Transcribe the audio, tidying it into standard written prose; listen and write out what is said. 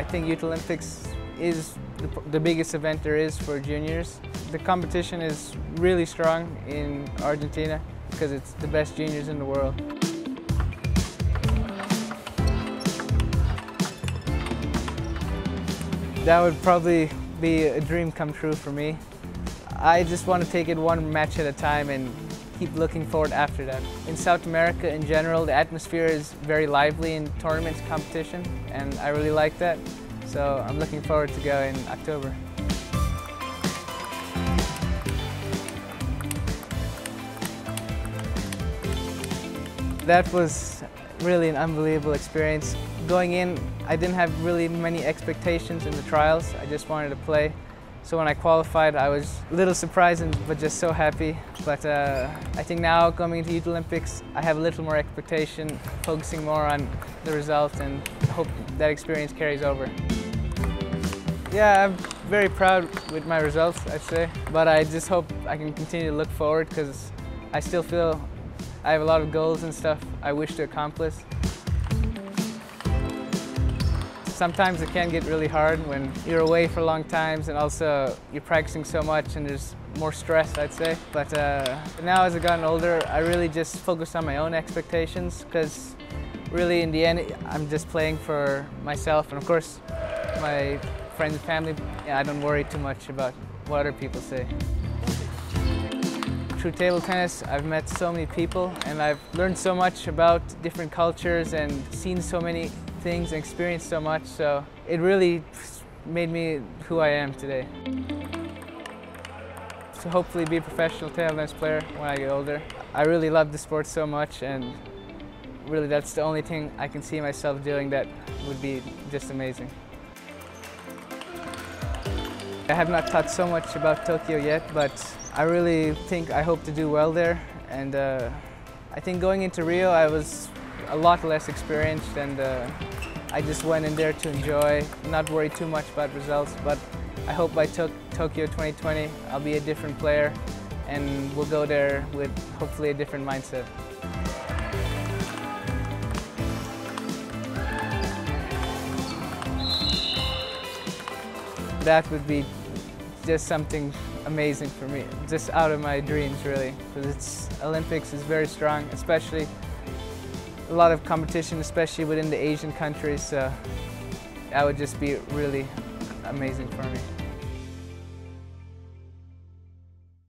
I think Youth Olympics is the biggest event there is for juniors. The competition is really strong in Argentina because it's the best juniors in the world. That would probably be a dream come true for me. I just want to take it one match at a time and keep looking forward after that. In South America in general, the atmosphere is very lively in tournaments, competition, and I really like that. So I'm looking forward to go in October. That was really an unbelievable experience. Going in, I didn't have really many expectations in the trials. I just wanted to play. So when I qualified, I was a little surprised but just so happy. But I think now coming into Youth Olympics, I have a little more expectation, focusing more on the result, and hope that experience carries over. Yeah, I'm very proud with my results, I'd say. But I just hope I can continue to look forward because I still feel I have a lot of goals and stuff I wish to accomplish. Sometimes it can get really hard when you're away for long times and also you're practicing so much and there's more stress, I'd say. But now as I've gotten older, I really just focus on my own expectations because really in the end, I'm just playing for myself and of course my friends and family. Yeah, I don't worry too much about what other people say. Through table tennis, I've met so many people and I've learned so much about different cultures and seen so many things and experienced so much, so it really made me who I am today. So hopefully be a professional table tennis player when I get older. I really love the sport so much and really that's the only thing I can see myself doing that would be just amazing. I have not thought so much about Tokyo yet, but I really think I hope to do well there, and I think going into Rio I was a lot less experienced and I just went in there to enjoy, not worry too much about results, but I hope by Tokyo 2020 I'll be a different player and we'll go there with hopefully a different mindset. That would be just something amazing for me, just out of my dreams really, because Olympics is very strong, especially a lot of competition, especially within the Asian countries, so that would just be really amazing for me.